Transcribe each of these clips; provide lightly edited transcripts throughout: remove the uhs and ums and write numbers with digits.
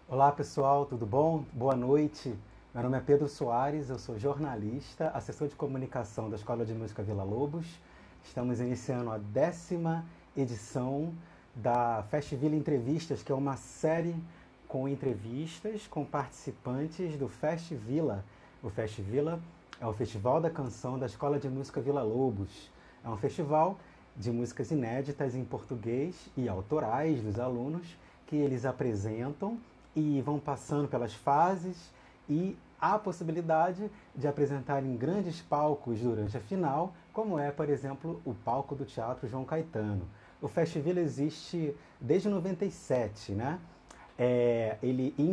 Olá pessoal, tudo bom? Boa noite. Meu nome é Pedro Soares, eu sou jornalista, assessor de comunicação da Escola de Música Vila Lobos. Estamos iniciando a 10ª edição da Festivila Entrevistas, que é uma série com entrevistas com participantes do Festivila. O Festivila é o Festival da Canção da Escola de Música Vila Lobos. É um festival de músicas inéditas em português e autorais dos alunos que eles apresentam e vão passando pelas fases e há a possibilidade de apresentar em grandes palcos durante a final, como é, por exemplo, o palco do Teatro João Caetano. O Festivila existe desde 97, né? Ele em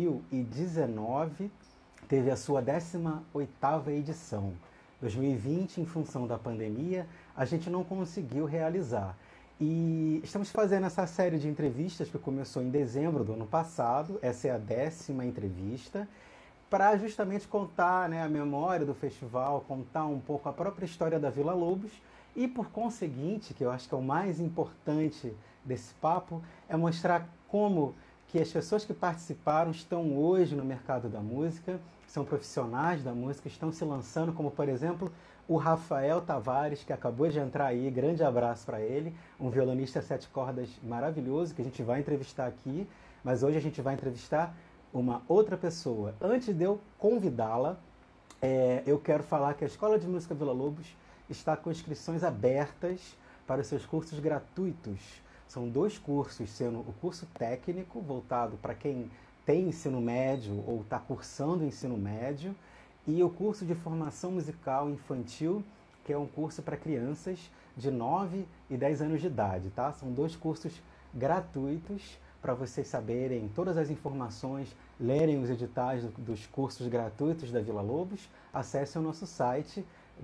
2019 teve a sua 18ª edição. 2020, em função da pandemia, a gente não conseguiu realizar. E estamos fazendo essa série de entrevistas que começou em dezembro do ano passado. Essa é a 10ª entrevista, para justamente contar, né, a memória do festival, contar um pouco a própria história da Vila Lobos e, por conseguinte, que eu acho que é o mais importante desse papo, é mostrar como que as pessoas que participaram estão hoje no mercado da música, são profissionais da música, estão se lançando, como, por exemplo, o Rafael Tavares, que acabou de entrar aí, grande abraço para ele, um violonista sete cordas maravilhoso, que a gente vai entrevistar aqui, mas hoje a gente vai entrevistar uma outra pessoa. Antes de eu convidá-la, eu quero falar que a Escola de Música Vila Lobos está com inscrições abertas para os seus cursos gratuitos. São dois cursos, sendo o curso técnico, voltado para quem tem ensino médio ou está cursando o ensino médio, e o curso de formação musical infantil, que é um curso para crianças de 9 e 10 anos de idade, tá? São dois cursos gratuitos para vocês saberem todas as informações, lerem os editais dos cursos gratuitos da Vila Lobos. Acesse o nosso site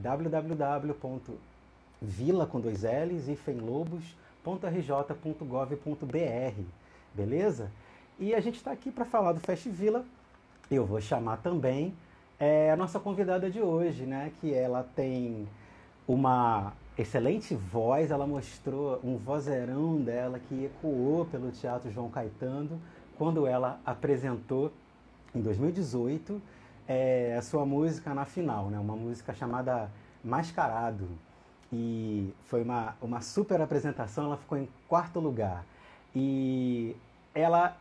www.vila.lobos.rj.gov.br, beleza? E a gente está aqui para falar do Festivila. Eu vou chamar também a nossa convidada de hoje, né? Que ela tem uma excelente voz, ela mostrou um vozeirão dela que ecoou pelo Teatro João Caetano quando ela apresentou em 2018 a sua música na final, né? Uma música chamada Mascarado. E foi uma super apresentação, ela ficou em quarto lugar. E ela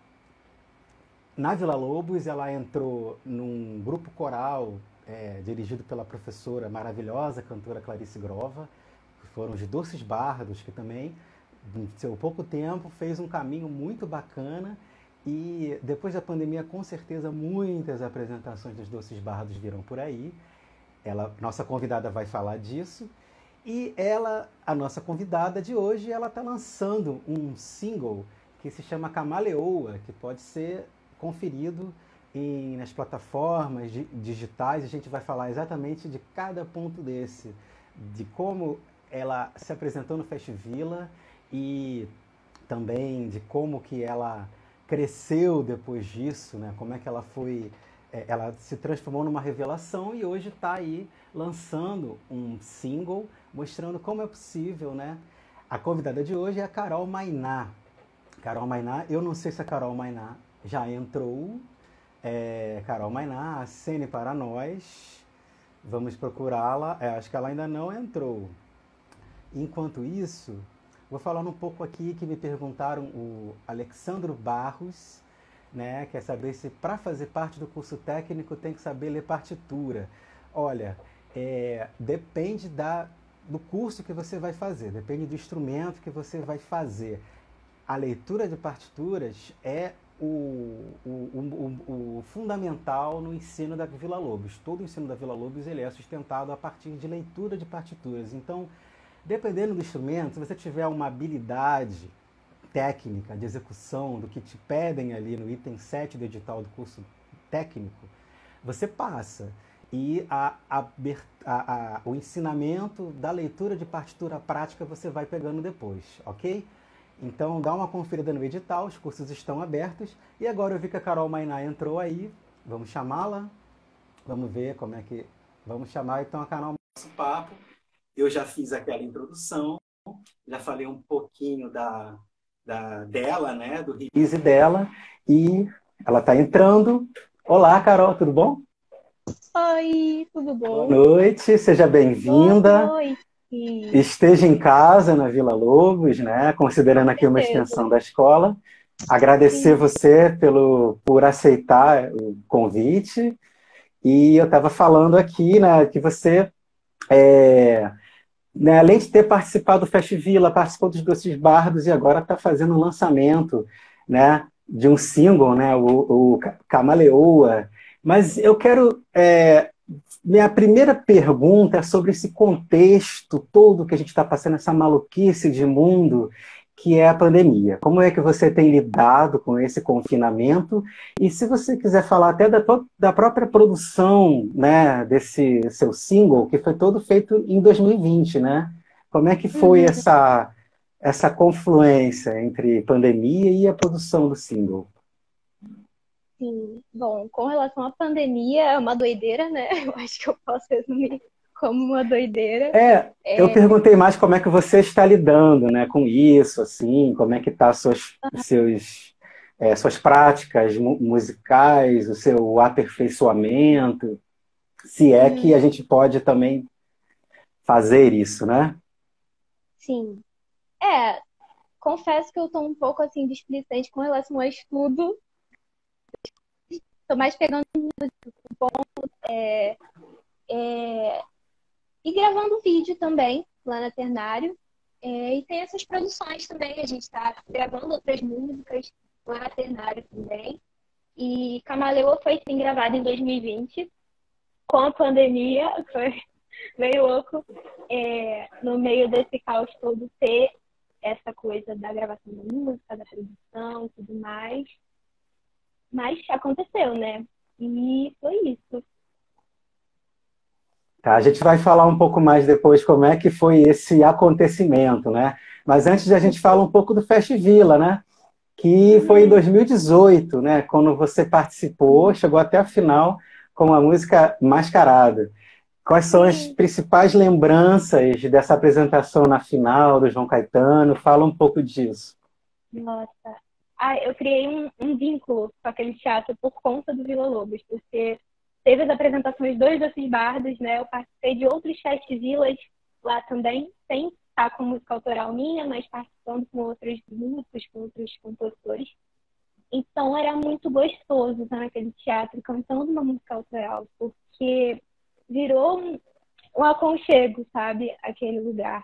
na Vila Lobos, ela entrou num grupo coral dirigido pela professora maravilhosa, cantora Clarice Grova, que foram os Doces Bardos, que também, em seu pouco tempo, fez um caminho muito bacana. E depois da pandemia, com certeza, muitas apresentações dos Doces Bardos virão por aí. Nossa convidada vai falar disso. E ela, a nossa convidada de hoje, ela está lançando um single que se chama Camaleoa, que pode ser conferido nas plataformas digitais. A gente vai falar exatamente de cada ponto desse, de como ela se apresentou no Festivila e também de como que ela cresceu depois disso, né? Como é que ela foi, ela se transformou numa revelação e hoje está aí lançando um single mostrando como é possível, né? A convidada de hoje é a Carol Mayná. Carol Mayná, eu não sei se a Carol Mayná já entrou. Carol Mayná, acene para nós. Vamos procurá-la. Acho que ela ainda não entrou. Enquanto isso, vou falar um pouco aqui que me perguntaram o Alexandro Barros, né? Quer saber se para fazer parte do curso técnico tem que saber ler partitura. Olha, depende do curso que você vai fazer, depende do instrumento que você vai fazer. A leitura de partituras é o fundamental no ensino da Vila Lobos. Todo o ensino da Vila Lobos ele é sustentado a partir de leitura de partituras. Então, dependendo do instrumento, se você tiver uma habilidade técnica de execução do que te pedem ali no item 7 do edital do curso técnico, você passa. E o ensinamento da leitura de partitura prática você vai pegando depois, ok? Então dá uma conferida no edital, os cursos estão abertos. E agora eu vi que a Carol Mayná entrou aí. Vamos chamá-la? Vamos ver como é que... Vamos chamar então a Carol nosso papo. Eu já fiz aquela introdução, já falei um pouquinho dela, né, do release dela. E Ela está entrando. Olá, Carol, tudo bom? Oi, tudo Boa bom? noite, seja Boa bem-vinda. noite. Esteja em casa, na Vila Lobos, né? Considerando Com aqui uma certeza. extensão da escola. Agradecer Sim. você por aceitar o convite. E eu estava falando aqui, né, que você, né, além de ter participado do Fest Vila, participou dos Doces Bardos e agora está fazendo um lançamento, né, de um single, né, o Camaleoa. Mas eu quero minha primeira pergunta é sobre esse contexto todo que a gente está passando, essa maluquice de mundo que é a pandemia. Como é que você tem lidado com esse confinamento? E se você quiser falar até da própria produção, né, desse seu single, que foi todo feito em 2020, né? Como é que foi Uhum, essa confluência entre pandemia e a produção do single? sim. Bom, com relação à pandemia, é uma doideira, né? Eu acho que eu posso resumir como uma doideira. Eu É, perguntei mais como é que você está lidando, né, com isso, assim, como é que tá suas práticas musicais, o seu aperfeiçoamento, se é que a uhum, gente pode também fazer isso, né? sim. É, confesso que eu tô um pouco assim displicente com relação ao estudo. Tô mais pegando e gravando vídeo também lá na Ternário. E tem essas produções também, a gente está gravando outras músicas lá na Ternário também. E Camaleoa foi sim gravado em 2020, com a pandemia, foi meio louco, no meio desse caos todo, ter essa coisa da gravação da música, da produção e tudo mais. Mas aconteceu, né? E foi isso. Tá, a gente vai falar um pouco mais depois como é que foi esse acontecimento, né? Mas antes a gente fala um pouco do Fest Vila, né? Que foi em Uhum. 2018, né? Quando você participou, chegou até a final com a música Mascarada. Quais são as Sim, principais lembranças dessa apresentação na final do João Caetano? Fala um pouco disso. nossa. Ah, eu criei um vínculo com aquele teatro por conta do Vila Lobos, porque teve as apresentações dos Doces Bardos, né? Eu participei de outros festivals lá também, sem estar com música autoral minha, mas participando com outros músicos, com outros compositores. Então era muito gostoso estar naquele teatro cantando uma música autoral, porque virou um aconchego, sabe? Aquele lugar.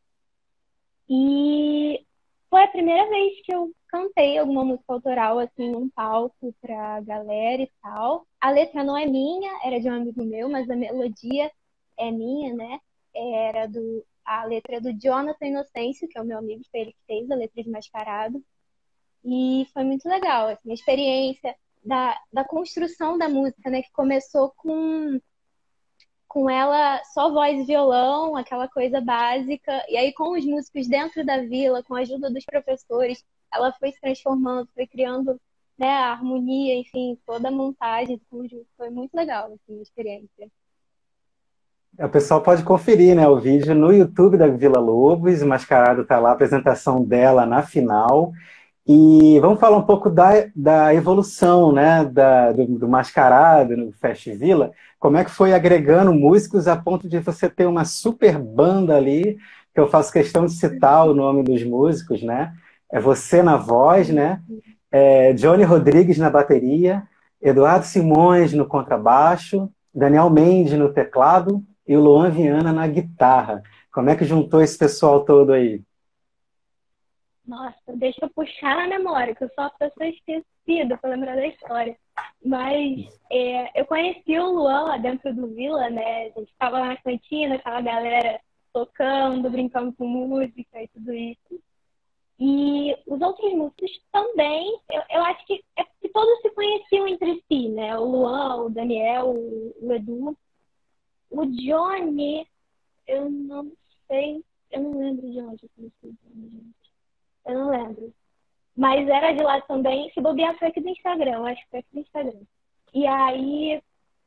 E foi a primeira vez que eu cantei alguma música autoral, assim, num palco pra galera e tal. A letra não é minha, era de um amigo meu, mas a melodia é minha, né? A letra é do Jonathan Inocêncio, que é o meu amigo, foi ele que fez a letra de Mascarado. E foi muito legal, assim, a experiência da construção da música, né? Que começou com ela só voz e violão, aquela coisa básica. E aí, com os músicos dentro da vila, com a ajuda dos professores, ela foi se transformando, foi criando, né, a harmonia, enfim, toda a montagem do conjunto. Foi muito legal, assim, a experiência. O pessoal pode conferir, né, o vídeo no YouTube da Vila Lobos, o Mascarado está lá, a apresentação dela na final. E vamos falar um pouco da evolução, né, do Mascarado no Fest Vila. Como é que foi agregando músicos a ponto de você ter uma super banda ali, que eu faço questão de citar o nome dos músicos, né? É você na voz, né? Johnny Rodrigues na bateria, Eduardo Simões no contrabaixo, Daniel Mendes no teclado e o Luan Viana na guitarra. Como é que juntou esse pessoal todo aí? Nossa, deixa eu puxar na memória, que eu sou uma pessoa esquecida para lembrar da história. Mas eu conheci o Luan lá dentro do Vila, né? A gente estava lá na cantina, aquela galera tocando, brincando com música e tudo isso. E os outros músicos também, eu acho que é que todos se conheciam entre si, né? O Luan, o Daniel, o Edu. O Johnny, eu não sei, eu não lembro de onde eu conheci o Johnny, gente. Eu não lembro. Mas era de lá também, se bobear foi aqui do Instagram, acho que foi aqui do Instagram. E aí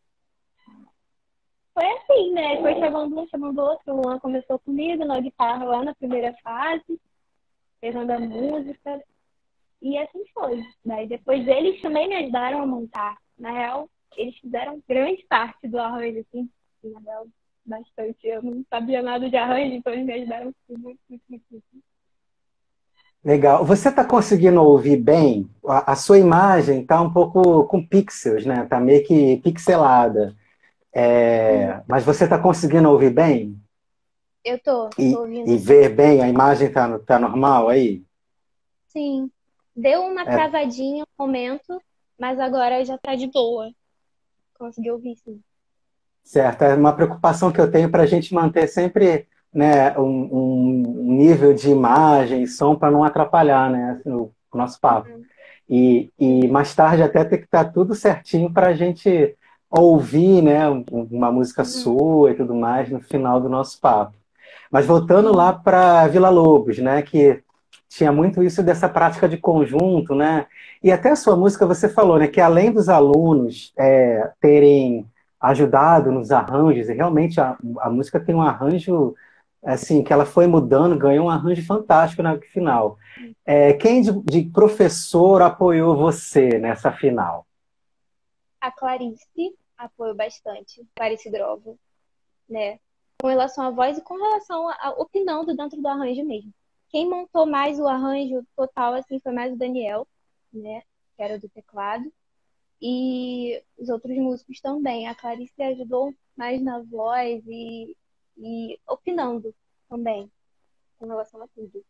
foi assim, né? Foi chamando um, chamando outro. O Luan começou comigo na guitarra lá na primeira fase, fez a música. E assim foi. Daí depois eles também me ajudaram a montar. Na real, eles fizeram grande parte do arranjo, assim, na real, bastante. Eu não sabia nada de arranjo, então eles me ajudaram muito, muito, muito, muito. Legal. Você está conseguindo ouvir bem? A sua imagem está um pouco com pixels, né? Está meio que pixelada. Uhum. Mas você está conseguindo ouvir bem? Eu tô E ouvindo. ver bem? A imagem tá normal aí? Sim. Deu uma É, travadinha um momento, mas agora já tá de boa. Consegui ouvir, sim. certo. É uma preocupação que eu tenho para a gente manter sempre, né, um nível de imagem e som para não atrapalhar, né, o nosso papo. Uhum. E Sim. mais tarde até tem que estar tudo certinho para a gente ouvir, né, uma música Uhum. sua e tudo mais no final do nosso papo. Mas voltando lá Sim. para Vila Lobos, né, que tinha muito isso dessa prática de conjunto, né? E até a sua música você falou, né, que além dos alunos terem ajudado nos arranjos, e realmente a música tem um arranjo assim que ela foi mudando, ganhou um arranjo fantástico na final. Quem de professor apoiou você nessa final? A Clarice apoio bastante. Clarice Grova, né? Com relação à voz e com relação a opinando dentro do arranjo mesmo. Quem montou mais o arranjo total, assim, foi mais o Daniel, né? Que era do teclado. E os outros músicos também. A Clarice ajudou mais na voz e opinando também, com relação a tudo.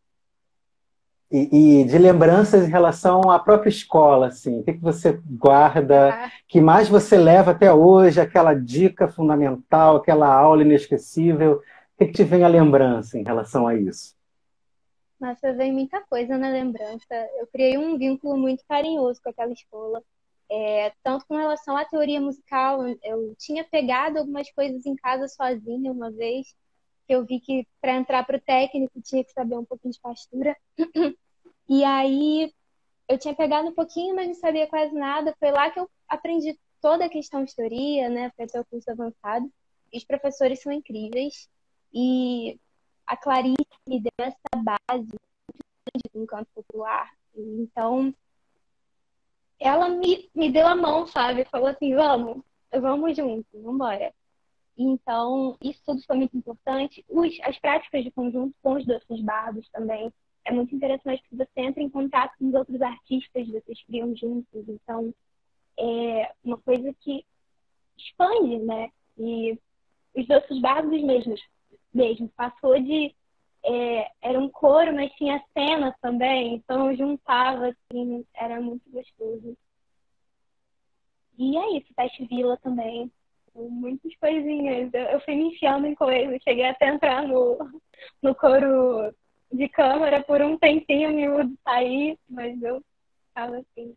E de lembranças em relação à própria escola, assim, o que você guarda, Ah, que mais você leva até hoje, aquela dica fundamental, aquela aula inesquecível, o que te vem à lembrança em relação a isso? nossa, vem muita coisa na lembrança. Eu criei um vínculo muito carinhoso com aquela escola. Tanto com relação à teoria musical, eu tinha pegado algumas coisas em casa sozinha uma vez, que eu vi que para entrar para o técnico tinha que saber um pouquinho de pastura. E aí eu tinha pegado um pouquinho, mas não sabia quase nada. Foi lá que eu aprendi toda a questão de teoria, né? Foi até o curso avançado. E os professores são incríveis. E a Clarice me deu essa base no canto popular. Então, ela me deu a mão, sabe? Falou assim, vamos juntos, vamos embora. Então, isso tudo foi muito importante. As práticas de conjunto com os doces bardos também. É muito interessante que você entra em contato com os outros artistas, vocês criam juntos. Então, é uma coisa que expande, né? E os doces bardos mesmo passou de... era um coro, mas tinha cena também. Então, juntava, assim, era muito gostoso. E é isso, Teste Vila também. Muitas coisinhas. Eu fui me enfiando em coisas. Cheguei até a entrar no coro de câmara por um tempinho, me mudo sair, mas eu tava assim.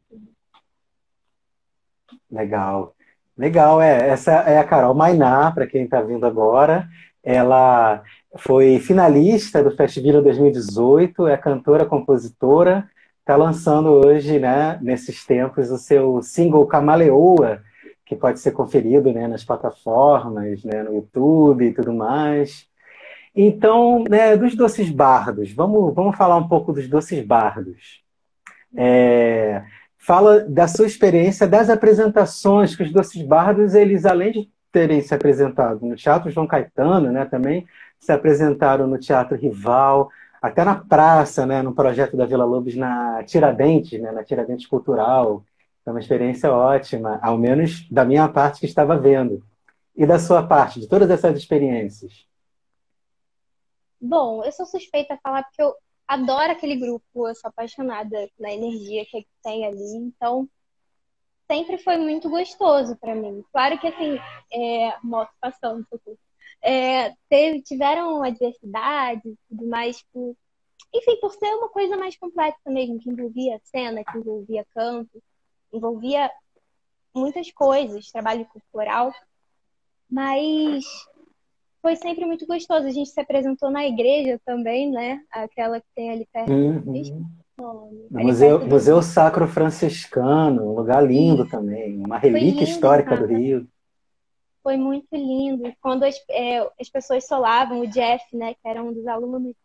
Legal. Legal, essa é a Carol Mainá, para quem está vindo agora. Ela foi finalista do Festival 2018, é cantora, compositora, está lançando hoje, né, nesses tempos, o seu single Camaleoa, que pode ser conferido, né, nas plataformas, né, no YouTube e tudo mais. Então, né, dos doces bardos, vamos falar um pouco dos doces bardos. É, fala da sua experiência das apresentações que os Doces Bardos, eles além de terem se apresentado no Teatro João Caetano, né, também se apresentaram no Teatro Rival, até na praça, né, no projeto da Vila Lobos na Tiradentes, né, na Tiradentes Cultural. Foi uma experiência ótima, ao menos da minha parte que estava vendo. E da sua parte, de todas essas experiências? Bom, eu sou suspeita a falar porque eu adoro aquele grupo, eu sou apaixonada na energia que tem ali, então sempre foi muito gostoso para mim. Claro que assim, moto passando, socorro. Tiveram adversidades e tudo mais, enfim, por ser uma coisa mais complexa mesmo, que envolvia cena, que envolvia canto, envolvia muitas coisas, trabalho corporal, mas foi sempre muito gostoso. A gente se apresentou na igreja também, né? Aquela que tem ali perto. Uhum. O nome, No ali perto Museu Sacro Franciscano, um lugar lindo E também, uma foi relíquia lindo, histórica do cara. Rio. Foi muito lindo. Quando as pessoas solavam, o Jeff, né, que era um dos alunos,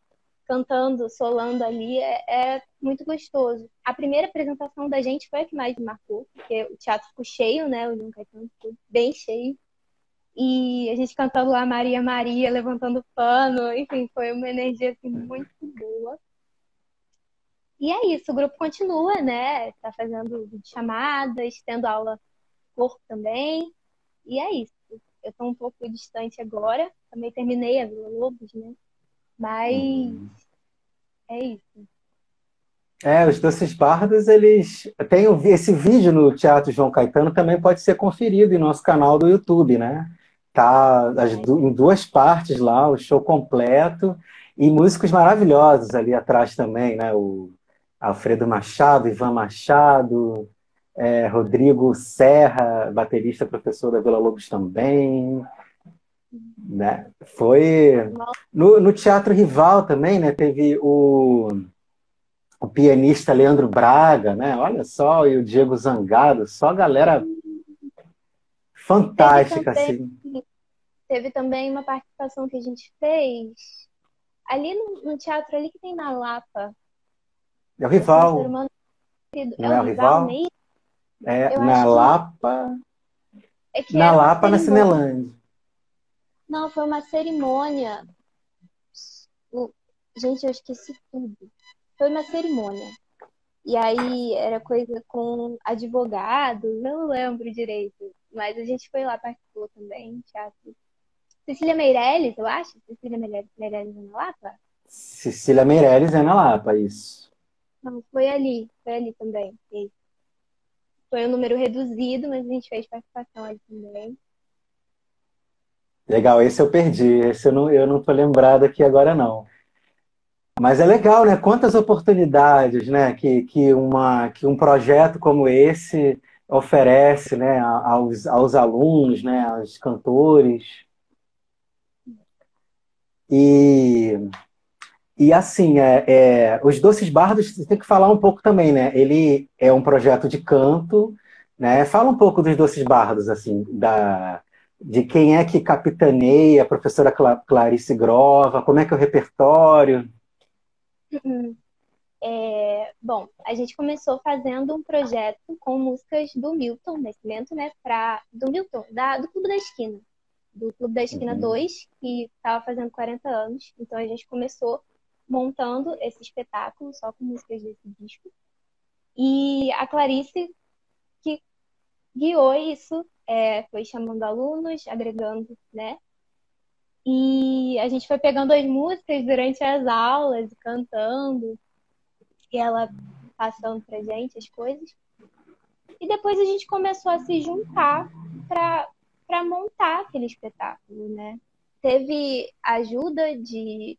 cantando, solando ali, é muito gostoso. A primeira apresentação da gente foi a que mais me marcou, porque o teatro ficou cheio, né? O João Caetano ficou bem cheio. E a gente cantando lá Maria Maria, levantando pano, enfim, foi uma energia assim, muito boa. E é isso, o grupo continua, né? Tá fazendo chamadas, tendo aula corpo também. E é isso. Eu tô um pouco distante agora, também terminei a Vila Lobos, né? Mas é isso. Os Doces Bardos, eles têm esse vídeo no Teatro João Caetano, também pode ser conferido em nosso canal do YouTube, né? Tá em duas partes lá, o show completo e músicos maravilhosos ali atrás também, né? O Alfredo Machado, Ivan Machado, Rodrigo Serra, baterista, professor da Vila Lobos também, né? Foi no Teatro Rival também, né? Teve o pianista Leandro Braga, né? Olha só, e o Diego Zangado, só galera fantástica, assim. Teve também uma participação que a gente fez ali no teatro ali que tem na Lapa. É o Rival. Não é o Rival mesmo? Na Lapa. Na Lapa, na Cinelândia. Não, foi uma cerimônia. Gente, eu esqueci tudo. Foi uma cerimônia. E aí era coisa com advogados, não lembro direito. Mas a gente foi lá, participou também, teatro. Cecília Meirelles, eu acho? Cecília Meirelles é na Lapa? Cecília Meirelles é na Lapa, isso. Não, foi ali também. Foi um número reduzido, mas a gente fez participação ali também. Legal, esse eu perdi, esse eu não tô lembrado aqui agora não. Mas é legal, né? Quantas oportunidades, né, que um projeto como esse oferece, né, aos alunos, né, aos cantores. E assim, os Doces Bardos, você tem que falar um pouco também, né? Ele é um projeto de canto, né? Fala um pouco dos Doces Bardos, assim, de quem é que capitaneia, a professora Clarice Grova, como é que é o repertório? Bom, a gente começou fazendo um projeto com músicas do Milton Nascimento, né? Do Milton, do Clube da Esquina. Do Clube da Esquina 2, que estava fazendo 40 anos. Então a gente começou montando esse espetáculo só com músicas desse disco. E a Clarice, que guiou isso, foi chamando alunos, agregando, né? E a gente foi pegando as músicas durante as aulas, cantando, e ela passando pra gente as coisas. E depois a gente começou a se juntar para montar aquele espetáculo, né? Teve ajuda de...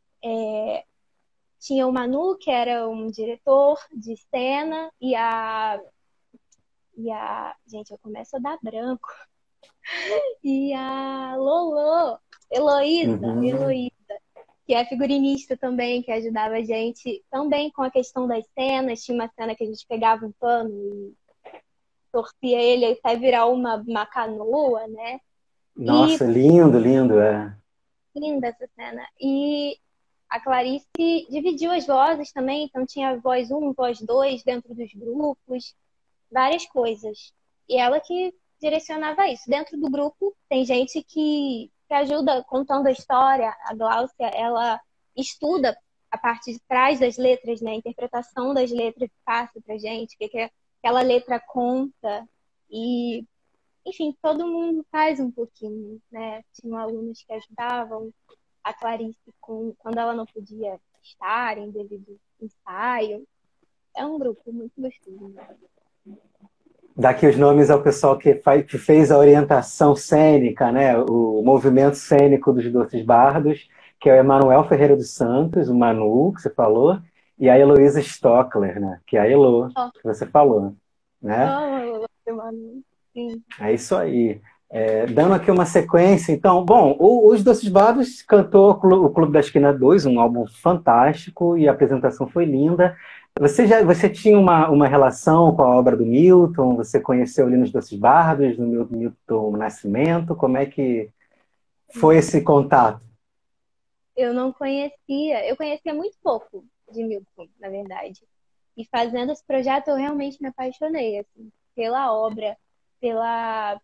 tinha o Manu, que era um diretor de cena, e a... Gente, eu começo a dar branco. E a Lolo, Heloísa, que é figurinista também, que ajudava a gente também com a questão das cenas. Tinha uma cena que a gente pegava um pano e torcia ele até virar uma canoa, né? Nossa, lindo, lindo, Linda essa cena. E a Clarice dividiu as vozes também, então tinha voz 1, voz 2 dentro dos grupos, várias coisas. E ela que direcionava isso. Dentro do grupo tem gente que ajuda contando a história. A Gláucia, ela estuda a parte de trás das letras, né? A interpretação das letras passa pra gente, o que aquela letra conta. E, enfim, todo mundo faz um pouquinho, né? Tinham alunos que ajudavam a Clarice quando ela não podia estar em devido ensaio. É um grupo muito gostoso, né? Daqui os nomes ao pessoal que fez a orientação cênica, né? O movimento cênico dos Doces Bardos, que é o Emanuel Ferreira dos Santos, o Manu, que você falou, e a Heloísa Stockler, né? Que é a Elo, que você falou, né? Manu. Sim. É isso aí. Dando aqui uma sequência, então, bom, os Doces Bardos cantou o Clube da Esquina 2, um álbum fantástico, e a apresentação foi linda. Você tinha uma relação com a obra do Milton? Você conheceu ali nos Doces Bardos, no Milton Nascimento? Como é que foi esse contato? Eu não conhecia, eu conhecia muito pouco de Milton, na verdade. E fazendo esse projeto, eu realmente me apaixonei, assim, pela obra, pela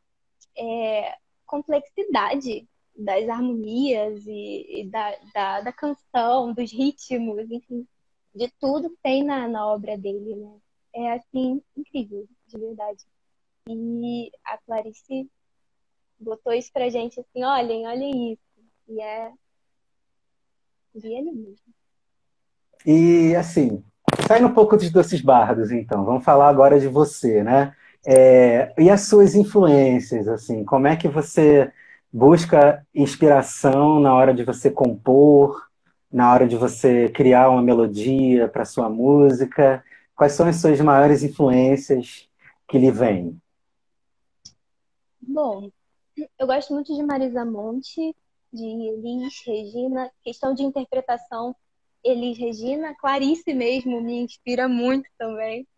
complexidade das harmonias e da canção, dos ritmos, enfim, de tudo que tem na obra dele, né? É, assim, incrível, de verdade. E a Clarice botou isso pra gente, assim, olhem isso. E é genial mesmo. E assim, saindo um pouco dos doces bardos, então, vamos falar agora de você, né? E as suas influências, assim, como é que você busca inspiração na hora de você compor, na hora de você criar uma melodia para sua música? Quais são as suas maiores influências que lhe vêm? Bom, eu gosto muito de Marisa Monte, de Elis Regina. Questão de interpretação, Elis Regina. Clarice mesmo me inspira muito também.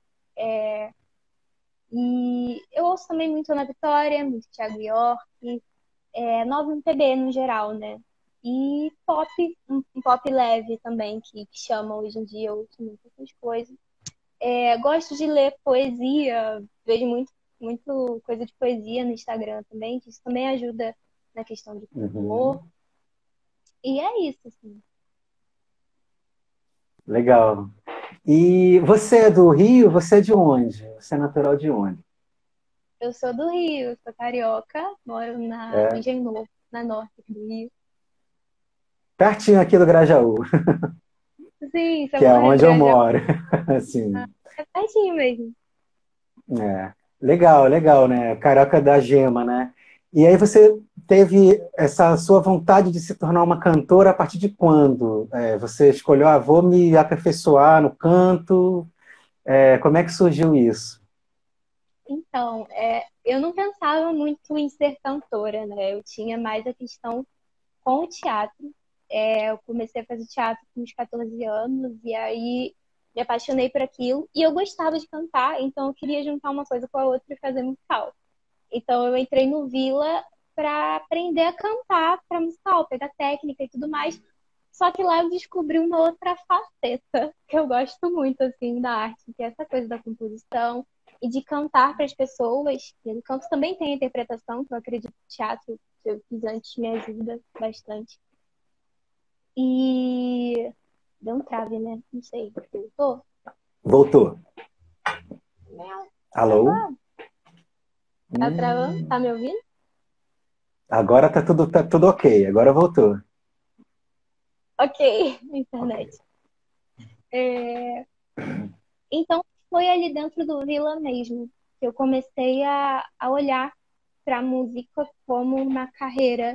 E eu ouço também muito Ana Vitória, muito Thiago York, nova MPB no geral, né? E pop, um pop leve também, que chama hoje em dia, eu ouço muitas coisas. Gosto de ler poesia, vejo muito coisa de poesia no Instagram também, que isso também ajuda na questão de compor. Uhum. E é isso, assim. Legal. E você é do Rio? Você é de onde? Você é natural de onde? Eu sou do Rio, sou carioca, moro no É, Engenho Novo, na norte aqui do Rio. pertinho aqui do Grajaú, Sim, você que é mora no onde eu Grajaú. moro. Assim, É pertinho mesmo. é. Legal, legal, né? Carioca da Gema, né? E aí você teve essa sua vontade de se tornar uma cantora a partir de quando? Você escolheu, vou me aperfeiçoar no canto. Como é que surgiu isso? Então, eu não pensava muito em ser cantora, né? Eu tinha mais a questão com o teatro. Eu comecei a fazer teatro com uns 14 anos e aí me apaixonei por aquilo. E eu gostava de cantar, então eu queria juntar uma coisa com a outra e fazer musical. Então eu entrei no Vila para aprender a cantar para musical, pegar técnica e tudo mais. Só que lá eu descobri uma outra faceta que eu gosto muito assim da arte, que é essa coisa da composição e de cantar para as pessoas. E no canto também tem a interpretação, que eu acredito que o teatro que eu fiz antes me ajuda bastante. E deu um trave, né? Não sei. Voltou? Voltou. Alô? Travou? Tá travando? Hum, Tá me ouvindo? agora tá tudo ok, agora voltou. Ok, Ok. internet. É, Então, foi ali dentro do Vila mesmo que eu comecei a olhar para a música como uma carreira,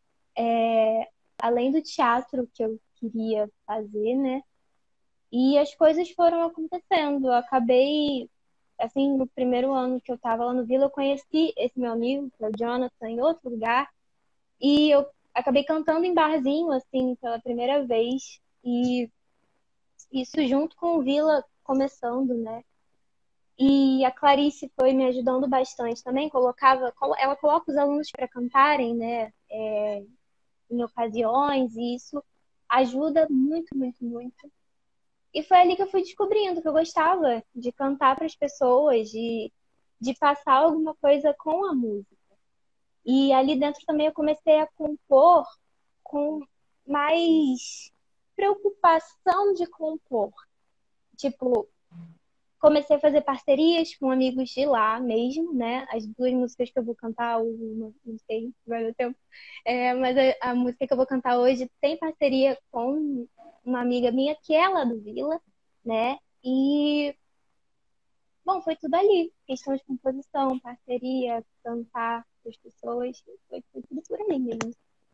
além do teatro que eu queria fazer, né? E as coisas foram acontecendo. Eu acabei, assim, no primeiro ano que eu estava lá no Vila, eu conheci esse meu amigo, que é o Jonathan, em outro lugar, e eu acabei cantando em barzinho, assim, pela primeira vez. E isso junto com o Vila começando, né? E a Clarice foi me ajudando bastante também. Ela coloca os alunos para cantarem, né, em ocasiões, e isso ajuda muito, muito, muito. E foi ali que eu fui descobrindo que eu gostava de cantar para as pessoas, de passar alguma coisa com a música. E ali dentro também eu comecei a compor com mais preocupação de compor. Tipo, comecei a fazer parcerias com amigos de lá mesmo, né? As duas músicas que eu vou cantar, uma, não sei, vai dar tempo. Mas a música que eu vou cantar hoje tem parceria com uma amiga minha que é lá do Vila, né? E, bom, foi tudo ali. Questão de composição, parceria, cantar com as pessoas, foi tudo por ali mesmo.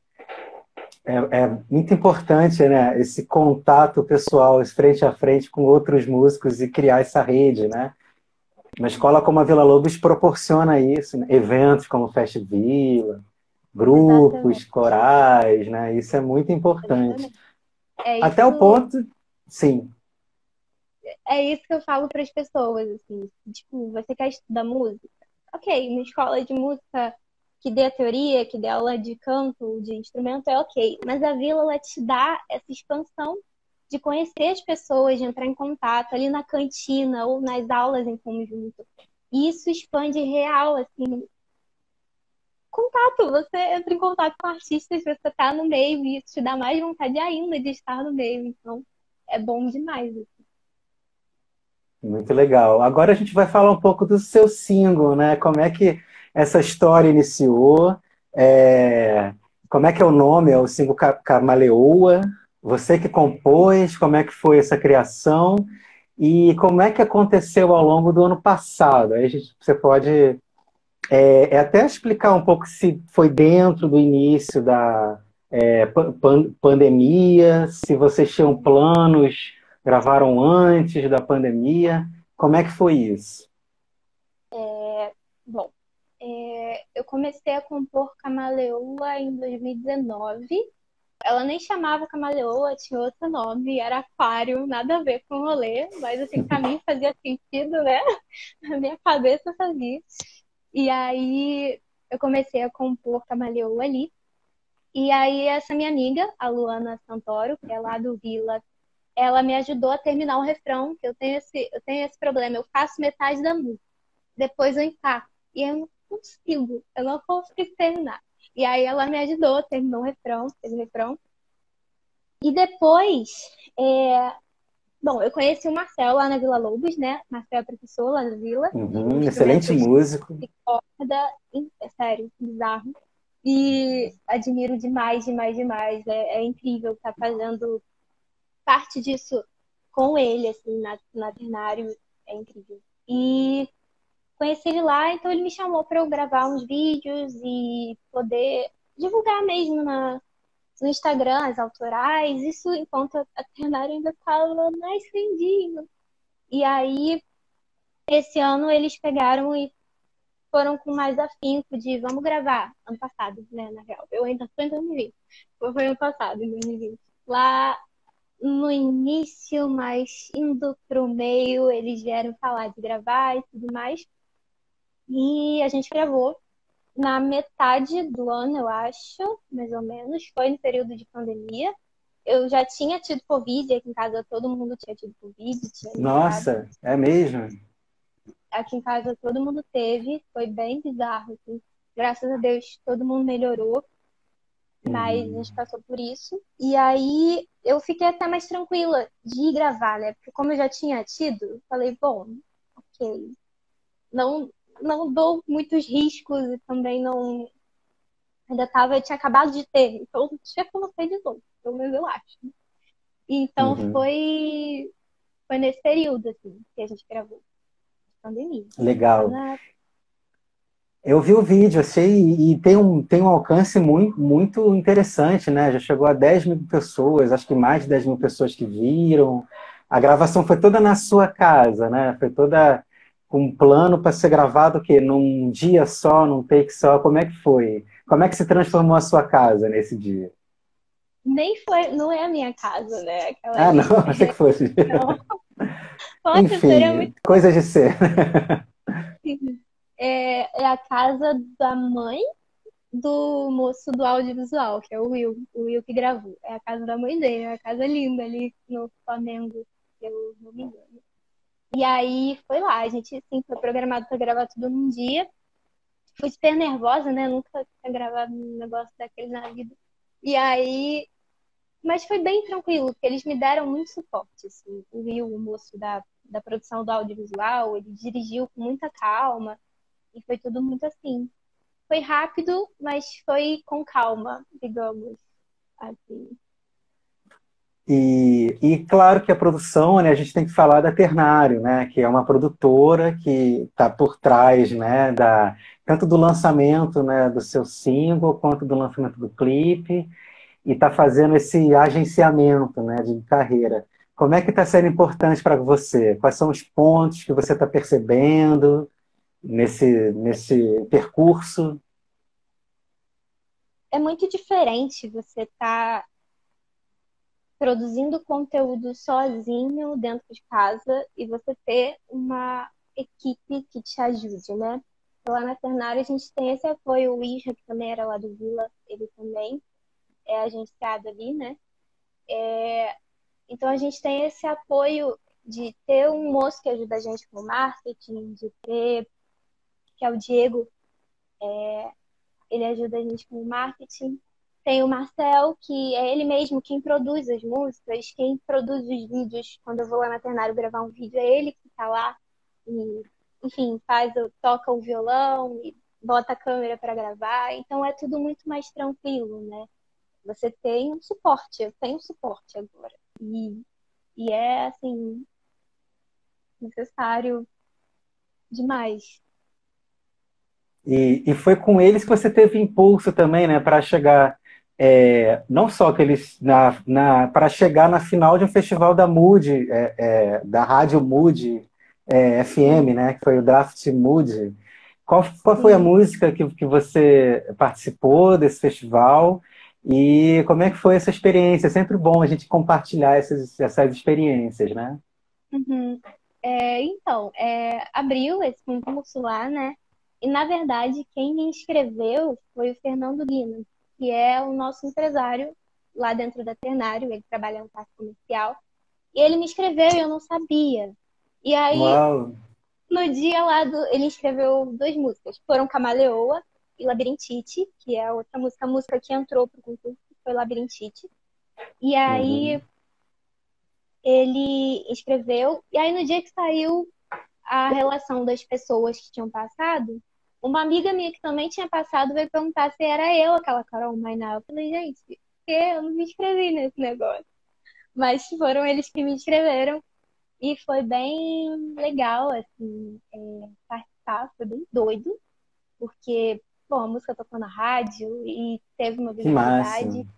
É muito importante, né, esse contato pessoal, esse frente a frente com outros músicos e criar essa rede, né? Uma escola como a Vila Lobos proporciona isso, né? Eventos como Fest Vila, grupos, Exatamente, corais, né? Isso é muito importante. exatamente. É Até o isso, ponto, sim. é isso que eu falo para as pessoas, assim. Tipo, você quer estudar música? Ok, uma escola de música que dê a teoria, que dê aula de canto, de instrumento, é ok. Mas a vila, ela te dá essa expansão de conhecer as pessoas, de entrar em contato ali na cantina ou nas aulas em conjunto. E isso expande real, assim, contato. Você entra em contato com artistas, você tá no meio, e isso te dá mais vontade ainda de estar no meio. Então, é bom demais. Muito legal. Agora a gente vai falar um pouco do seu single, né? Como é que essa história iniciou? É, Como é que é o nome? É o single Camaleoa? Você que compôs? Como é que foi essa criação? E como é que aconteceu ao longo do ano passado? Você pode até explicar um pouco se foi dentro do início da pandemia, se vocês tinham planos, gravaram antes da pandemia. Como é que foi isso? Bom, eu comecei a compor Camaleoa em 2019. Ela nem chamava Camaleoa, tinha outro nome, era Aquário, nada a ver com o rolê, mas assim, pra mim fazia sentido, né? Na minha cabeça fazia. E aí eu comecei a compor Camaleoa ali. E aí essa minha amiga, a Luana Santoro, que é lá do Vila, ela me ajudou a terminar o refrão, que eu tenho esse problema, eu faço metade da música, depois eu empaco. E eu não consigo terminar. E aí ela me ajudou, terminou o refrão, fez o refrão. E depois, bom, eu conheci o Marcel lá na Vila Lobos, né? Marcel é professor lá na Vila, de Excelente instrumentos músico. de corda, é sério, bizarro. E admiro demais, demais, demais. É incrível estar fazendo parte disso com ele, assim, na Ternário. É incrível. E conheci ele lá, então ele me chamou para eu gravar uns vídeos e poder divulgar mesmo no Instagram, as autorais, isso enquanto a Ternário ainda estava nascendinho. E aí, esse ano eles pegaram e foram com mais afinco de vamos gravar. Ano passado, né, na real. Eu ainda estou em 2020. Foi ano passado, em 2020. Lá no início, mas indo pro meio, eles vieram falar de gravar e tudo mais. E a gente gravou na metade do ano, eu acho, mais ou menos. Foi no período de pandemia. Eu já tinha tido Covid, aqui em casa todo mundo tinha tido Covid, tinha ficado. Nossa, é mesmo? Aqui em casa todo mundo teve, foi bem bizarro, assim. Graças a Deus todo mundo melhorou, mas a Uhum. gente passou por isso. E aí eu fiquei até mais tranquila de gravar, né? Porque como eu já tinha tido, falei, bom, ok, não, não dou muitos riscos e também não. Eu tinha acabado de ter, então tinha como ser de novo, pelo menos eu acho. Então Uhum. foi nesse período, assim, que a gente gravou, pandemia. Lá Legal. na. Eu vi o vídeo, achei, e tem um alcance muito, muito interessante, né? Já chegou a 10 mil pessoas, acho que mais de 10 mil pessoas que viram. A gravação foi toda na sua casa, né? Foi toda com um plano para ser gravado o quê? Num dia só, num take só. Como é que foi? Como é que se transformou a sua casa nesse dia? Nem foi, não é a minha casa, né? Aquela Ah, não, ali. achei que fosse. Não. Poxa, seria Enfim, muito coisas de ser. simples. É a casa da mãe do moço do audiovisual, que é o Will que gravou. É a casa da mãe dele, é uma casa linda ali no Flamengo, se eu não me engano. E aí foi lá, a gente sim, foi programado para gravar tudo num dia. Fui super nervosa, né? Nunca tinha gravado um negócio daquele na vida. E aí, mas foi bem tranquilo, porque eles me deram muito suporte, assim. O Will, o moço da produção do audiovisual, ele dirigiu com muita calma e foi tudo muito assim. Foi rápido, mas foi com calma, digamos, assim. E claro que a produção, né, a gente tem que falar da Ternário, né, que é uma produtora que está por trás, né, tanto do lançamento, né, do seu single, quanto do lançamento do clipe, e está fazendo esse agenciamento, né, de carreira. Como é que está sendo importante para você? Quais são os pontos que você está percebendo nesse percurso? É muito diferente você estar produzindo conteúdo sozinho dentro de casa e você ter uma equipe que te ajude, né? lá na Ternário a gente tem esse apoio. O Isra, que também era lá do Vila, ele também é agenciado ali, né? Então a gente tem esse apoio de ter um moço que ajuda a gente com o marketing, de ter, que é o Diego, ele ajuda a gente com o marketing. Tem o Marcel, que é ele mesmo quem produz as músicas, quem produz os vídeos. Quando eu vou lá na Ternário gravar um vídeo, é ele que tá lá e, enfim, toca o violão e bota a câmera para gravar. Então é tudo muito mais tranquilo, né? Você tem um suporte, eu tenho suporte agora. E é, assim, necessário demais. E foi com eles que você teve impulso também, né, para chegar, não só que eles, para chegar na final de um festival da Mood, da Rádio Mood FM, né, que foi o Draft Mood. Qual foi a Sim. música que você participou desse festival e como é que foi essa experiência? É sempre bom a gente compartilhar essas experiências, né? Uhum. Então, abriu esse concurso lá, né? E, na verdade, quem me inscreveu foi o Fernando Guina, que é o nosso empresário lá dentro da Ternário. Ele trabalha no parque comercial. E ele me inscreveu e eu não sabia. E aí, Uau! no dia lá, ele escreveu duas músicas. Foram Camaleoa e Labirintite, que é a outra música. A música que entrou pro concurso foi Labirintite. E Uhum. aí, ele escreveu. E aí, no dia que saiu a relação das pessoas que tinham passado, uma amiga minha que também tinha passado veio perguntar se era eu, aquela Carol Mainá. Eu falei, gente, que eu não me inscrevi nesse negócio. Mas foram eles que me inscreveram. E foi bem legal, assim, participar. Foi bem doido, porque, bom, a música tocou na rádio e teve uma Que massa! visibilidade.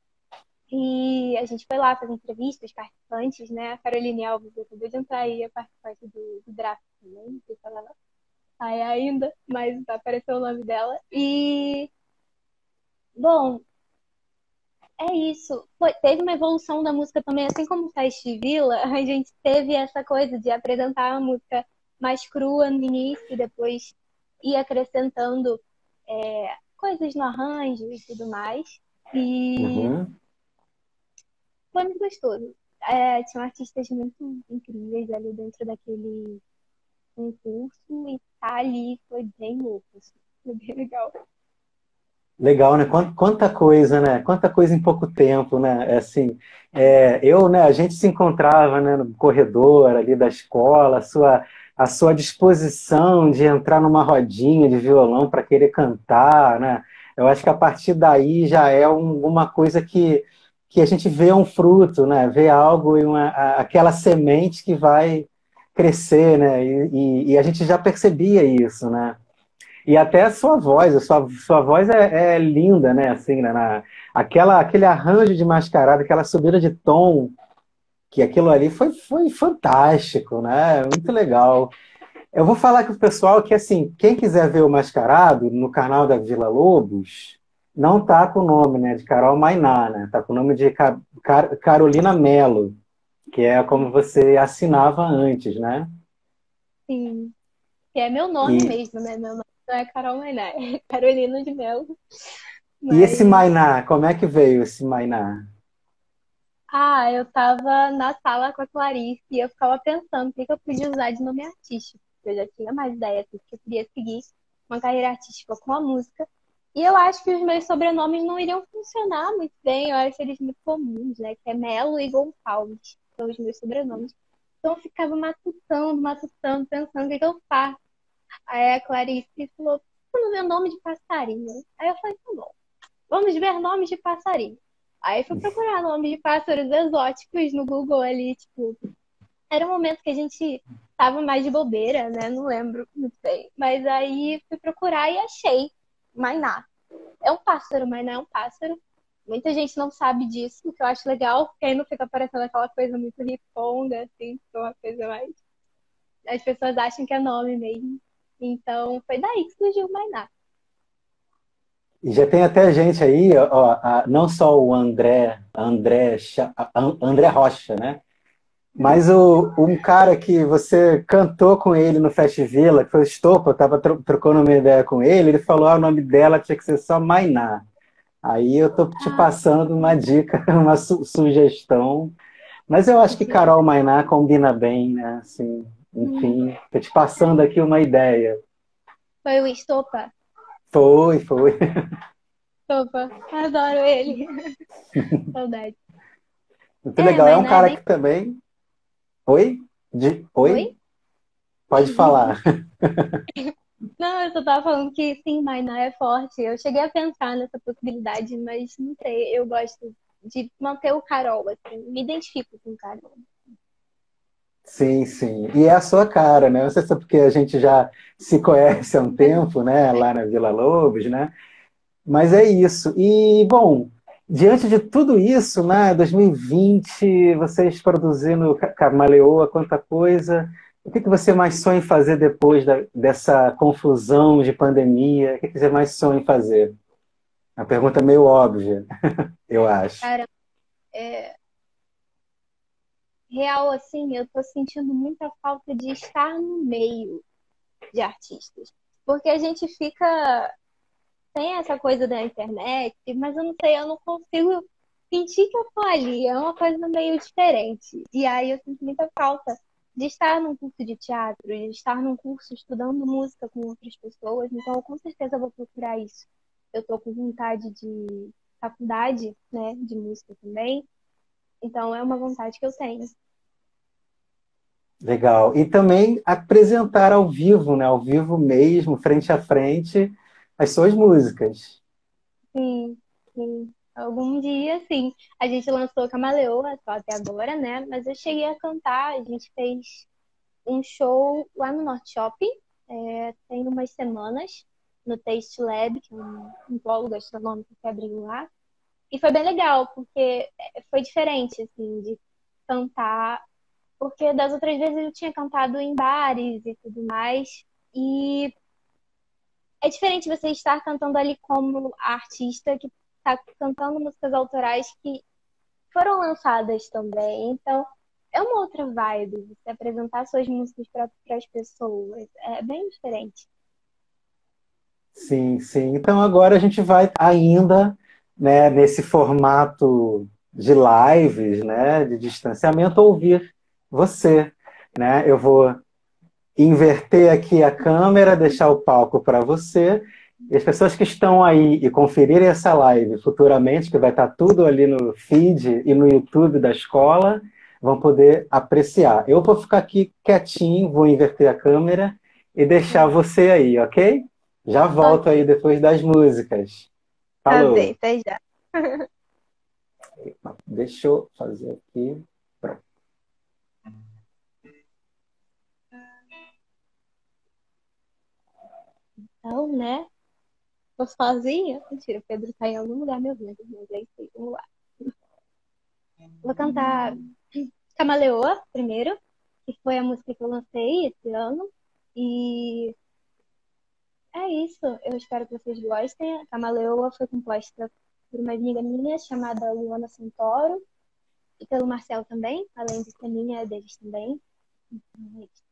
E a gente foi lá fazer entrevistas, participantes, né? A Caroline Alves acabou de entrar aí, a participante do draft também, não sei se ela sai ainda, mas apareceu o nome dela. E, bom, é isso. Teve uma evolução da música também, assim como o Fast Vila, a gente teve essa coisa de apresentar a música mais crua no início e depois ir acrescentando coisas no arranjo e tudo mais. E Uhum. foi muito gostoso. Tinham artistas muito incríveis ali dentro daquele concurso e tá ali foi bem louco, assim. Foi bem legal. Legal, né? Quanta coisa, né? Quanta coisa em pouco tempo, né? Assim, né? A gente se encontrava, né, no corredor ali da escola, a sua disposição de entrar numa rodinha de violão para querer cantar, né? Eu acho que a partir daí já é uma coisa que a gente vê um fruto, né? Vê algo e aquela semente que vai crescer, né? E a gente já percebia isso, né? E até a sua voz é linda, né? Assim, né? Aquele arranjo de mascarada, aquela subida de tom, que aquilo ali foi fantástico, né? Muito legal. Eu vou falar com o pessoal que, assim, quem quiser ver o Mascarado no canal da Vila Lobos, não tá com o nome, né, de Carol Mainá, né? Tá com o nome de Carolina Mello, que é como você assinava antes, né? Sim. Que é meu nome E, mesmo, né? Meu nome não é Carol Mainá, é Carolina de Melo. e esse Mas, Mainá, como é que veio esse Mainá? eu tava na sala com a Clarice e eu ficava pensando o que que eu podia usar de nome artístico. Eu já tinha mais ideia assim, que eu queria seguir uma carreira artística com a música. E eu acho que os meus sobrenomes não iriam funcionar muito bem, eu acho eles muito comuns, né? Que é Melo e Gonçalves, são os meus sobrenomes. Então eu ficava matutando, pensando o que que eu faço. Aí a Clarice falou, vamos ver nome de passarinho. Aí eu falei, tá bom, vamos ver nomes de passarinho. Aí fui procurar nomes de pássaros exóticos no Google ali, tipo, era um momento que a gente tava mais de bobeira, né? Não lembro muito bem. Mas aí fui procurar e achei Mainá. É um pássaro, Mainá é um pássaro. Muita gente não sabe disso, o que eu acho legal, porque aí não fica parecendo aquela coisa muito riponga, assim, fica uma coisa mais. As pessoas acham que é nome mesmo. Então, foi daí que surgiu o Mainá. E já tem até gente aí, ó, não só o André Rocha, né? Mas um cara que você cantou com ele no Festivila, que foi o Estopa, eu tava trocando uma ideia com ele falou que o nome dela tinha que ser só Mainá. Aí eu tô te Ah, passando uma dica, uma sugestão. Mas eu acho que mentira. Carol Mainá combina bem, né? Assim, Hum, enfim, tô te passando aqui uma ideia. Foi o Estopa. Foi, foi. Estopa. Adoro ele. Saudade. Muito É, legal. É mas um não é cara bem. que também. Oi? Oi? Oi? Pode falar. Não, eu só tava falando que sim, Mainá é forte. Eu cheguei a pensar nessa possibilidade, mas não sei, eu gosto de manter o Carol, assim, me identifico com o Carol. Sim, sim. E é a sua cara, né? Não sei se é porque a gente já se conhece há um tempo, né? Lá na Vila Lobos, né? Mas é isso. E, bom, diante de tudo isso, né? 2020, vocês produzindo Camaleoa, quanta coisa. O que que você mais sonha em fazer depois dessa confusão de pandemia? O que que você mais sonha em fazer? Uma pergunta meio óbvia, eu acho. Cara, é, real, assim, eu tô sentindo muita falta de estar no meio de artistas. Porque a gente fica sem essa coisa da internet, mas eu não sei, eu não consigo sentir que eu tô ali. É uma coisa meio diferente. E aí eu sinto muita falta de estar num curso de teatro, de estar num curso estudando música com outras pessoas. Então, eu com certeza vou procurar isso. Eu tô com vontade de faculdade, né, de música também. Então, é uma vontade que eu tenho. Legal. E também apresentar ao vivo, né? Ao vivo mesmo, frente a frente, as suas músicas. Sim, sim. Algum dia, sim. A gente lançou Camaleoa só até agora, né? Mas eu cheguei a cantar, a gente fez um show lá no Norte Shopping, tem umas semanas, no Taste Lab, que é um polo gastronômico que abriu lá. E foi bem legal, porque foi diferente, assim, de cantar, porque das outras vezes eu tinha cantado em bares e tudo mais. E é diferente você estar cantando ali como artista que está cantando músicas autorais que foram lançadas também. Então, é uma outra vibe você apresentar suas músicas para as pessoas. É bem diferente. Sim, sim. Então agora a gente vai ainda, né, nesse formato de lives, né, de distanciamento, ouvir você, né? Eu vou inverter aqui a câmera, deixar o palco para você. E as pessoas que estão aí e conferirem essa live futuramente, que vai estar tudo ali no feed e no YouTube da escola, vão poder apreciar. Eu vou ficar aqui quietinho, vou inverter a câmera e deixar você aí, ok? Já volto Ok, aí depois das músicas. tá bem, Falou! até já. Deixa eu fazer aqui. Pronto. Então, né? Tô sozinha. Mentira, o Pedro tá em algum lugar me ouvindo, mas é isso aí, vamos lá. Vou cantar Camaleoa primeiro, que foi a música que eu lancei esse ano. E é isso. Eu espero que vocês gostem. A Camaleoa foi composta por uma amiga minha chamada Luana Santoro e pelo Marcel também, além de ser minha, é deles também. Então, é isso.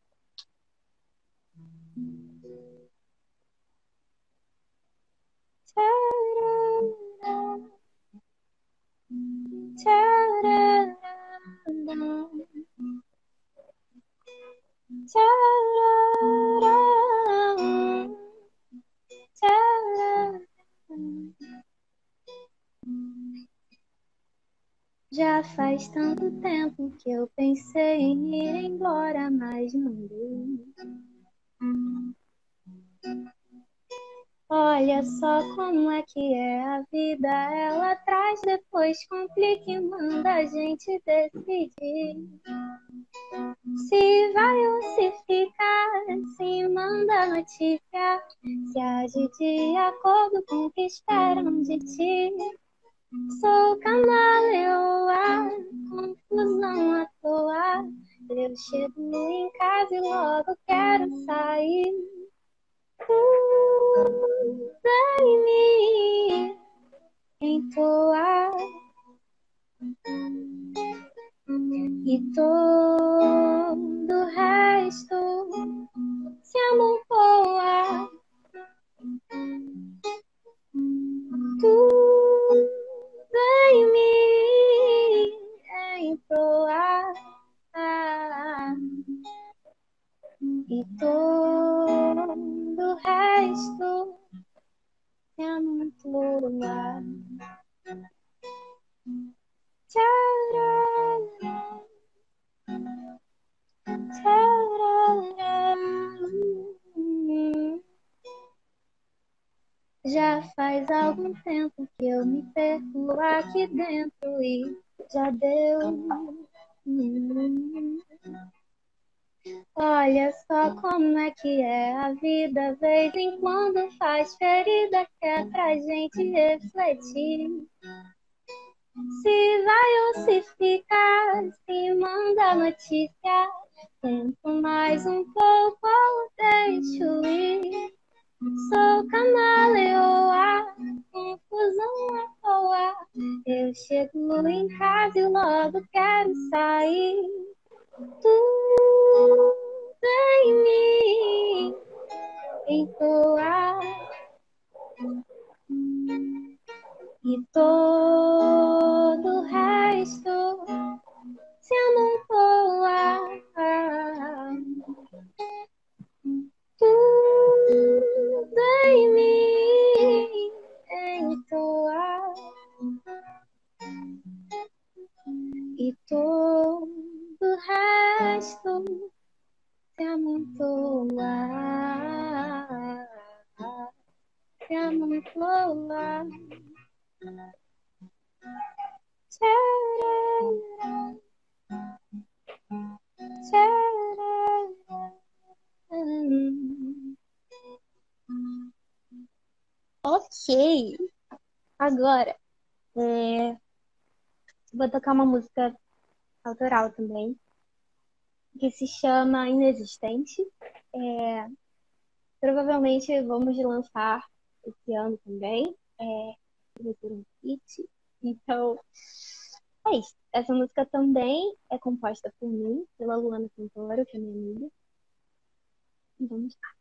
Já faz tanto tempo que eu pensei em ir embora, mas não deu. Olha só como é que é a vida, ela traz, depois complica e manda a gente decidir se vai ou se ficar, se manda notícia, se age de acordo com o que esperam de ti. Sou camaleoa, confusão à toa, eu chego em casa e logo quero sair. Em me entoar. e todo o resto se amontoa. Tudo em mim entoa, e todo o resto se amontoa. Tcharará, tcharará. Já faz algum tempo que eu me perco aqui dentro e já deu. Olha só como é que é a vida, vez em quando faz ferida que é pra gente refletir. Se vai ou se fica, se manda notícia, tento mais um pouco ou deixo ir. Sou camaleoa, confusão à toa. Eu chego em casa e logo quero sair. Tudo em mim entoa, e todo o resto se amontoa. Tudo em mim entoa, e todo o resto se amontoa, se amontoa. Tcharará, tcharará. Ok, agora vou tocar uma música autoral também, que se chama Inexistente. Provavelmente vamos lançar esse ano também. Vai ter um feat. Então, é isso. Essa música também é composta por mim, pela Luana Santoro, que é minha amiga. E vamos lá.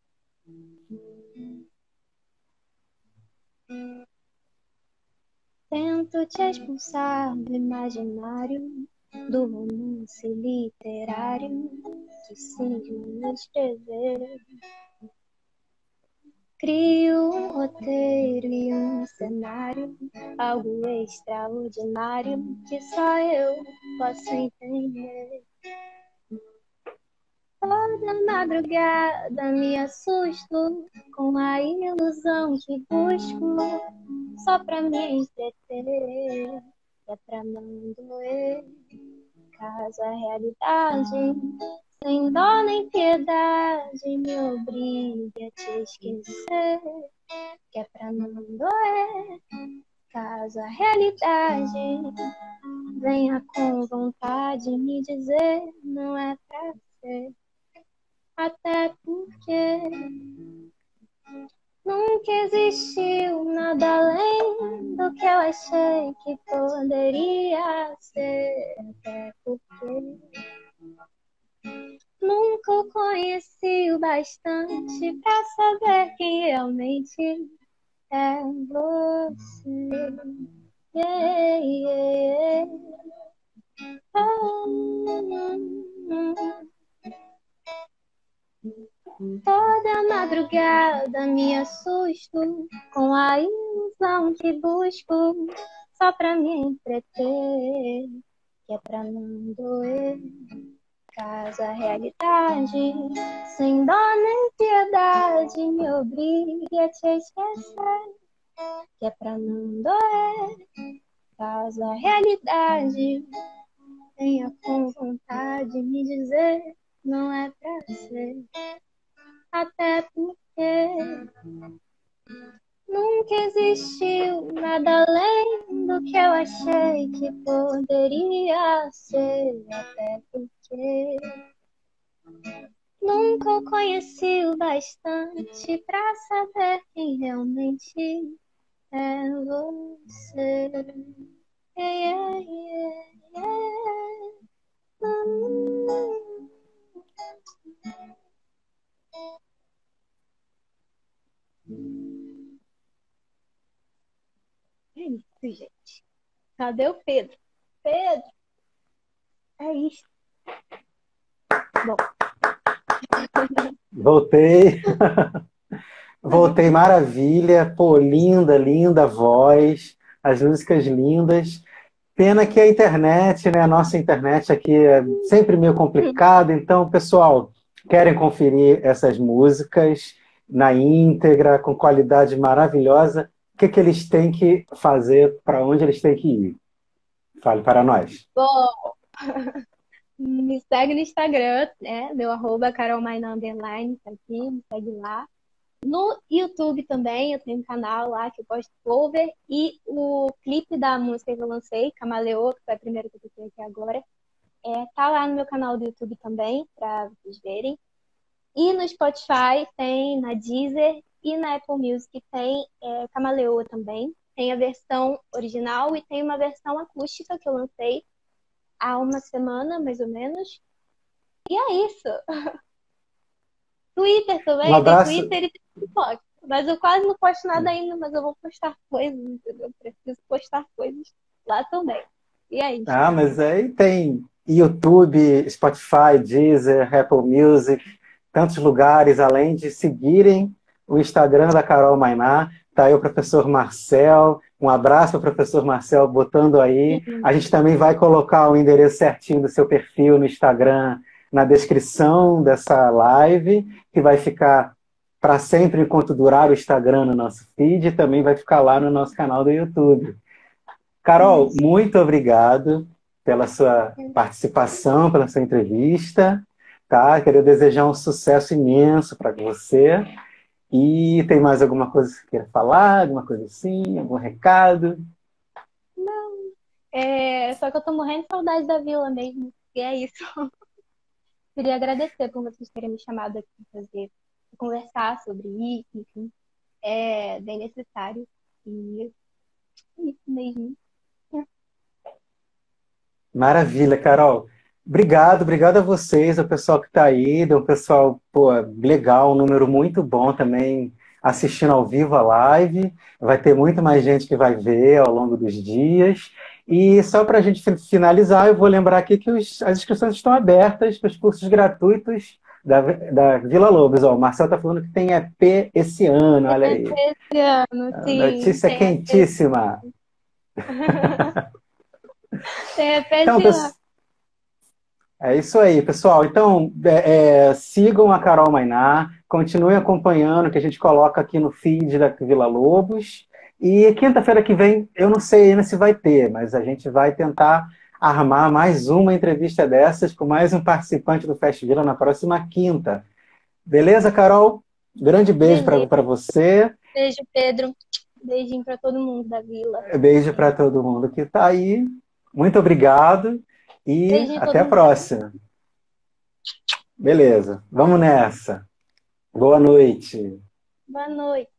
Tento te expulsar do imaginário, do romance literário que cismo em escrever. Crio um roteiro e um cenário, algo extraordinário que só eu posso entender. Toda madrugada me assusto com a ilusão que busco só pra me entreter, é pra não doer. Caso a realidade, sem dó nem piedade, me obrigue a te esquecer, que é pra não doer. Caso a realidade venha com vontade me dizer, não é pra ser. Até porque nunca existiu nada além do que eu achei que poderia ser. Até porque nunca o conheci o bastante pra saber quem realmente é você. Yeah, yeah, Toda madrugada me assusto com a ilusão que busco só pra me entreter, que é pra não doer. Caso a realidade, sem dó nem piedade, me obrigue a te esquecer, que é pra não doer. Caso a realidade venha com vontade me dizer, não é pra ser. Até porque nunca existiu nada além do que eu achei que poderia ser. Até porque nunca o conheci o bastante pra saber quem realmente é você. Yeah, yeah, yeah. É isso, gente. Cadê o Pedro? Pedro, é isso. Bom, Voltei. Voltei, maravilha. Pô, linda, linda voz. As músicas lindas. Pena que a internet, né? A nossa internet aqui é sempre meio complicada. Então, pessoal, querem conferir essas músicas na íntegra, com qualidade maravilhosa, o que que eles têm que fazer, para onde eles têm que ir? Fale para nós. bom, me segue no Instagram, né? Meu arroba carolmaina underline, tá aqui, me segue lá. No YouTube também, eu tenho um canal lá que eu posto cover e o clipe da música que eu lancei, Camaleô, que foi a primeira que eu toquei aqui agora, tá lá no meu canal do YouTube também, para vocês verem. E no Spotify tem, na Deezer e na Apple Music tem Camaleoa também. Tem a versão original e tem uma versão acústica que eu lancei há uma semana, mais ou menos. E é isso. Twitter Um também, tem abraço. Twitter e tem TikTok. Mas eu quase não posto nada ainda, mas eu vou postar coisas, entendeu? Preciso postar coisas lá também. E é isso. Ah, mas aí tem YouTube, Spotify, Deezer, Apple Music, tantos lugares, além de seguirem o Instagram da Carol Mainá. Tá aí o professor Marcel. Um abraço para o professor Marcel botando aí. A gente também vai colocar o endereço certinho do seu perfil no Instagram na descrição dessa live, que vai ficar para sempre enquanto durar o Instagram no nosso feed, e também vai ficar lá no nosso canal do YouTube. Carol, Isso. muito obrigado pela sua participação, pela sua entrevista, tá? Queria desejar um sucesso imenso para você. E tem mais alguma coisa que você queira falar? Alguma coisa assim? Algum recado? Não. Só que eu tô morrendo de saudade da vila mesmo. E é isso. Queria agradecer por vocês terem me chamado aqui para conversar sobre isso, enfim. É bem necessário. E é isso mesmo. Maravilha, Carol. Obrigado, obrigado a vocês, ao pessoal que está aí, um pessoal, pô, legal, um número muito bom também assistindo ao vivo a live. Vai ter muito mais gente que vai ver ao longo dos dias. E só para a gente finalizar, eu vou lembrar aqui que as inscrições estão abertas para os cursos gratuitos da Vila Lobos. Ó, o Marcel está falando que tem EP esse ano, olha Tem aí. esse ano, sim. Notícia quentíssima. Tem Então, esse ano. pessoal. É isso aí, pessoal. Então, sigam a Carol Mainá, continuem acompanhando o que a gente coloca aqui no feed da Vila Lobos. E quinta-feira que vem, eu não sei ainda se vai ter, mas a gente vai tentar armar mais uma entrevista dessas com mais um participante do Festivila na próxima quinta. Beleza, Carol? Grande beijo Beleza. para você. Beijo, Pedro. Beijinho para todo mundo da vila. Beijo para todo mundo que está aí. Muito obrigado e Beijinho a até todo a mundo. próxima. Beleza, vamos nessa. Boa noite. Boa noite.